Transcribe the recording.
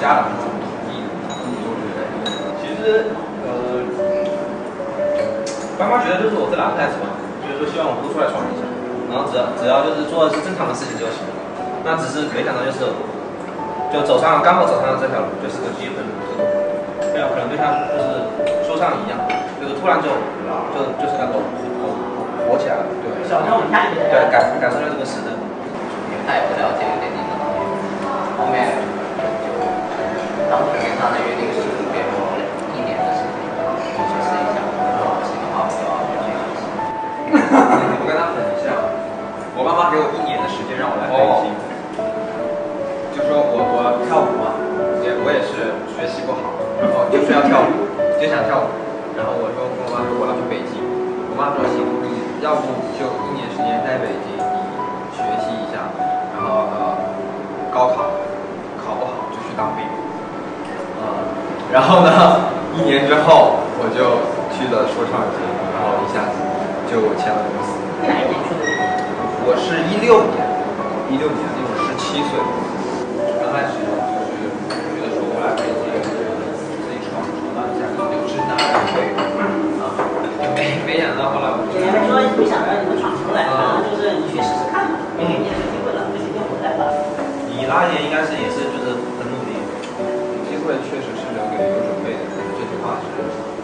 家长是怎么同意的？ 其实爸妈觉得就是我这两个孩子嘛，就是说希望我多出来闯一下，然后只要就是做的是正常的事情就行。那只是没想到就是就刚好走上了这条路，就是个基本非常可能就像就是书上一样，就是突然就是那个火起来了，对。 小众一下就对，感受到这个时代。 他也不了解有点那个，后面当时跟他的约定是给我1年的时间去试一下，如果不行的话我就要去学习。 我跟他很像，我妈妈给我1年的时间让我来北京，就说我跳舞嘛，我也是学习不好，然后就是要跳舞，就想跳舞，然后我跟我妈说我要去北京，我妈说行，你要不就1年时间在北京，你学习一下，然后高考考不好就去当兵，然后呢1年之后我就去了说唱节，然后一下子就签了公司。 哪一年去的？ 我是16年，因为我17岁。刚开始就是觉得说我来北京自己闯荡一下，就是拿来回就没想到后来我也没说没想让你们闯出来，就是你去试试看嘛，没给你机会了，不行就回来吧。 你那年应该是也是就是很努力， 机会确实是留给有准备的人，这句话是